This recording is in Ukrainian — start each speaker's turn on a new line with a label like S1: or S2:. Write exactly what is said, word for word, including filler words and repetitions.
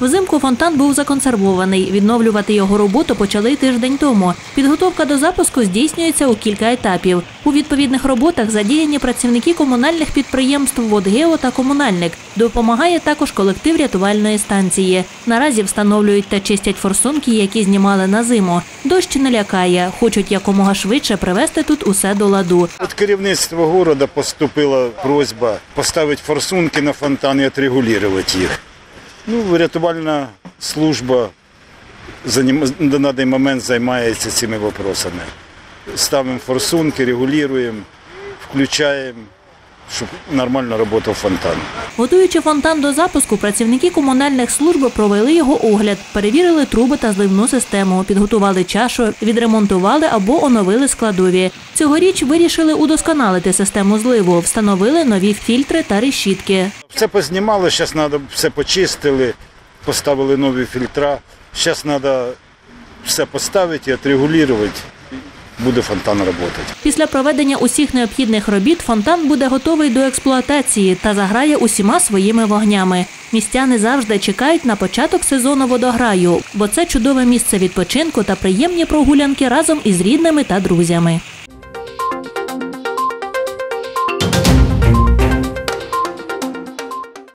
S1: Взимку фонтан був законсервований. Відновлювати його роботу почали тиждень тому. Підготовка до запуску здійснюється у кілька етапів. У відповідних роботах задіяні працівники комунальних підприємств «Водгео» та «Комунальник». Допомагає також колектив рятувальної станції. Наразі встановлюють та чистять форсунки, які знімали на зиму. Дощ не лякає. Хочуть якомога швидше привести тут усе до ладу.
S2: Від керівництва міста поступила просьба поставити форсунки на фонтан і відрегулювати їх. Ну, рятувальна служба на даний момент займається цими питаннями. Ставимо форсунки, регулюємо, включаємо, щоб нормально працював фонтан.
S1: Готуючи фонтан до запуску, працівники комунальних служб провели його огляд, перевірили труби та зливну систему, підготували чашу, відремонтували або оновили складові. Цьогоріч вирішили удосконалити систему зливу, встановили нові фільтри та решітки.
S2: Все познімали, зараз треба все почистили, поставили нові фільтра. Зараз треба все поставити і відрегулювати. Буде фонтан працювати.
S1: Після проведення усіх необхідних робіт фонтан буде готовий до експлуатації та заграє усіма своїми вогнями. Містяни завжди чекають на початок сезону водограю, бо це чудове місце відпочинку та приємні прогулянки разом із рідними та друзями.